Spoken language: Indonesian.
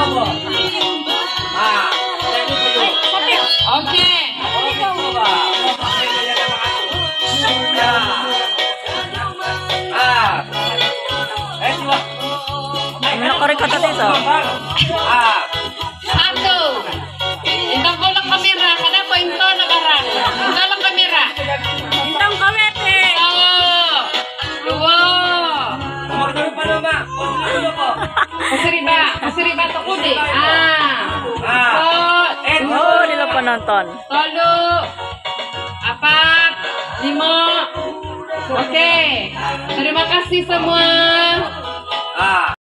Oke. Korek kata itu. Satu. Intang ko lang kamera. Kada ko into nagarang. Into lang kamera. Intang kamete. Dua. Pasiriba to kudi. Oh, nila penonton. Tolu. Apat. Lima. Oke. Terima kasih semua.